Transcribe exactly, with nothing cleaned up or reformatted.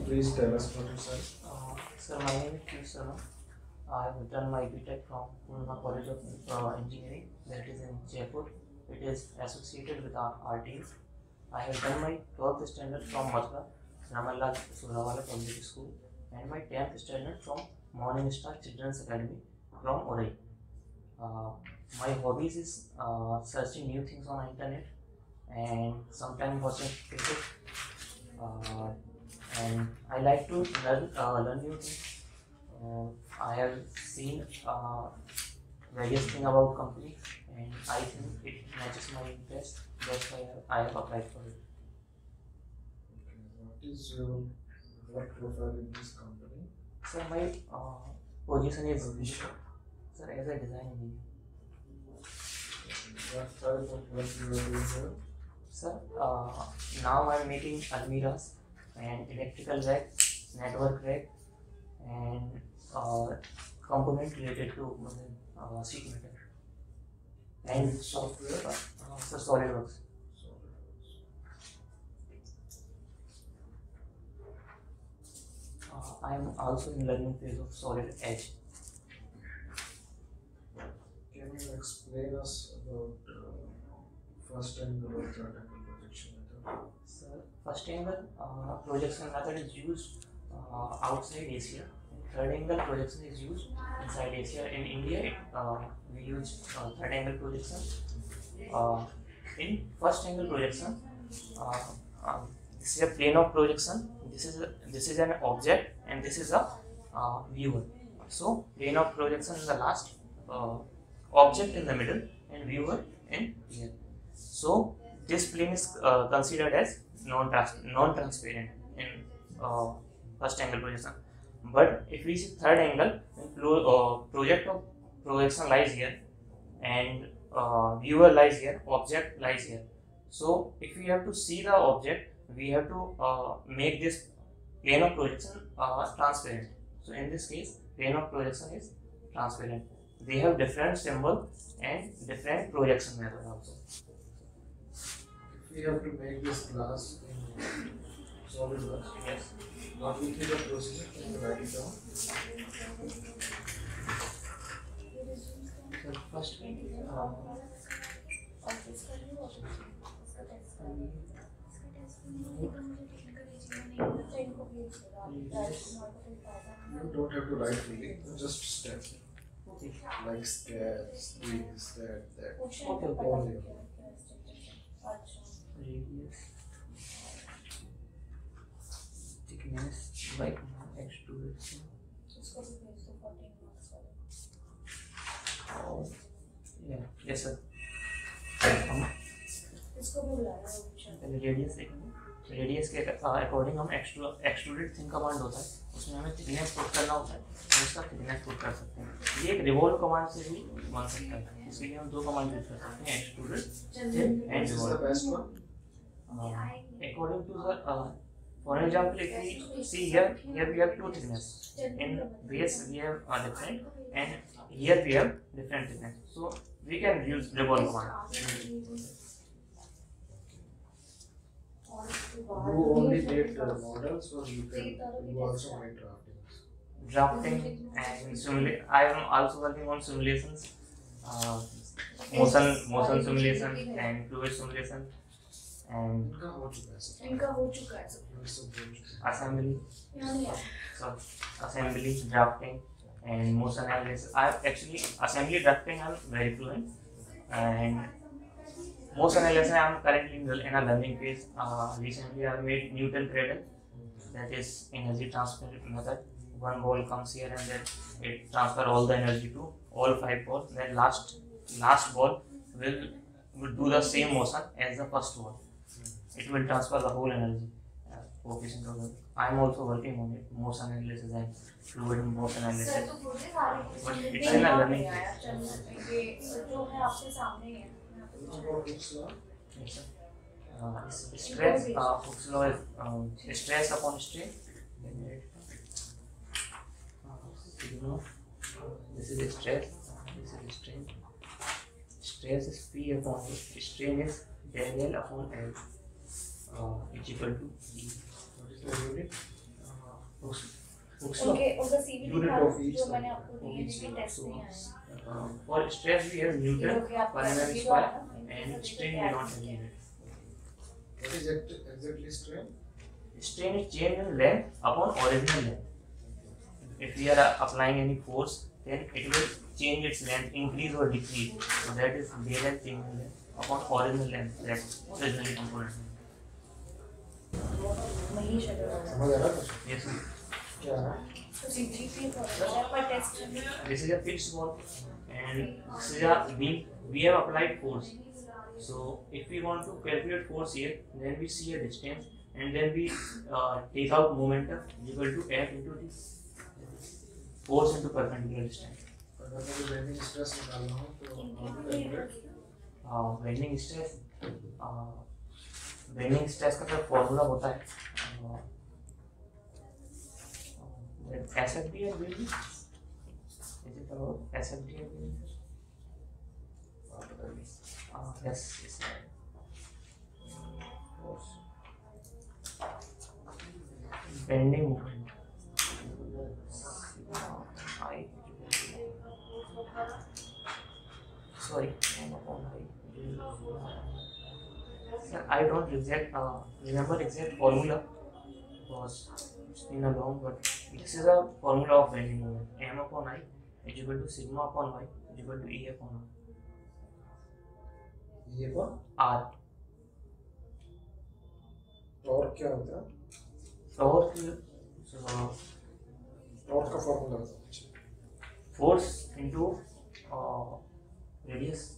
please tell us about yourself? Uh, sir, my name is Piyush Sharma. I have done my B Tech from Pune College of uh, Engineering, that is in Jaipur. It is associated with our R T S. I have done my twelfth standard from Mathura, Ramallah Surawala Public School, and my tenth standard from Morning Star Children's Academy from Orai. Uh, my hobbies is uh, searching new things on the internet and sometimes watching cricket. Uh, and I like to learn uh, learn new things. Uh, I have seen uh, various things about companies, and I think it matches my interest. That's why I have applied for it. Okay, what is your work profile in this company? So my uh, position is Position. sir as a design engineer. What type of work you are doing here? Sir, uh, now I am making almiras and electrical rack, network rack, and uh, component related to uh, sheet metal and Which software? uh, uh, so SolidWorks. Uh, I am also in learning phase of Solid Edge. Can you explain us about uh, first angle or third angle projection method? So first angle uh, projection method is used uh, outside Asia. Third angle projection is used inside Asia. In India, it, uh, we use uh, third angle projection. Uh, in first angle projection, uh, um, this is a plane of projection. This is a, this is an object, and this is a uh, viewer. So plane of projection is the last, uh, object in the middle, and viewer in here. So this plane is uh, considered as non-trans non-transparent in uh, first angle projection. But if we see third angle, then pro uh, project of projection lies here, and uh, viewer lies here, object lies here. So if we have to see the object, we have to uh, make this plane of projection uh, transparent. So in this case, plane of projection is transparent. They have different symbol and different projection method also. If we have to make this glass in SolidWorks, Yes. what will be the procedure? Can you write it down? So first, uh, You don't have to write fully, just steps. okay. Like steps, this, that, that. Okay, okay. Only. Radius, thickness, like extruded. Oh, yeah, yes sir. हम पहले radius देखेंगे. Radius के according हम extruded thing command होता है, उसमें हमें thickness put करना होता है, हम उसका थिकनेस पुट कर सकते हैं. ये एक रिवॉल्व कमांड से भी बन सकता है, इसके लिए हम दो कमांड यूज कर सकते हैं, extruded and This is the revolve. best one. According to the, uh, for example, if we see here, here we have two thickness. In base we have uh, different, and here we have different thickness. So we can use revolve command. You only made uh, models, or you can you also made draftings. Drafting and simulate. I am also working on simulations, uh, motion motion simulation and fluid simulation and इनका हो चुका है सब. इनका हो चुका है सब. ये सब हो चुका है. assembly, यहाँ नहीं है. so assembly, drafting and motion analysis. I actually assembly drafting I'm very fluent, and motion analysis I'm currently in a learning phase. Uh, recently I made Newton cradle, that is energy transfer method. One ball comes here and then it transfer all the energy to all five balls. Then last last ball will will do the same motion as the first ball. It will transfer the whole energy. Uh, coefficient of the. I am also working on it, motion analysis and fluid motion sir analysis. तो बोलते सारे But नहीं, it's in a यहाँ learning पे आया, phase. चल, ये जो है आपके सामने ही है. यहाँ पे What about this one? Yes, sir. Uh, s- stress, uh, Hooke's law is um, stress upon strain. Then we write down. Uh, sigma. This is stress. Uh, this is strain. Stress is P upon A. Strain is del L upon L. Uh, is equal to E. What is the unit? Uh, Huxley. उनके उनका CV Unit दिखा दो of each जो one. मैंने आपको दिए Of each लेकिन one. Test So, नहीं आया Uh, for stress we have ये Newton, लोग आपका Parnell ये जो square, आया ना, इनके and certificate strain we add don't have किए। unit. what is act- exactly strain? Strain is change in length upon original length. If we are uh, applying any force, then it will change its length, increase or decrease. So that is Daylight change in length upon original length, that originally component. Manish Agarwal समझ आ रहा कुछ? Yes, sir. क्या है? तो CGP पर test This is a fixed ball, and this is a we we have applied force. So if we want to calculate force here, then we see a distance, and then we uh, take out momentum equal to F into the force into perpendicular distance. अगर मुझे bending stress निकालना हो तो how to calculate? Uh, bending stress, uh, bending stress का जो formula होता है uh, S F D or will be? Is it about S F D or will be? आप बताइए। Uh, yes, yes. Force. Bending moment. I. Sorry, I'm upon I. Sir, I don't exact uh, remember exact formula because it's been a long, but this is a formula of bending moment. M upon I is equal to sigma upon y is equal to E upon ये कौन? R. Torque क्या होता है? Torque, so torque का formula बताओ। force into uh, radius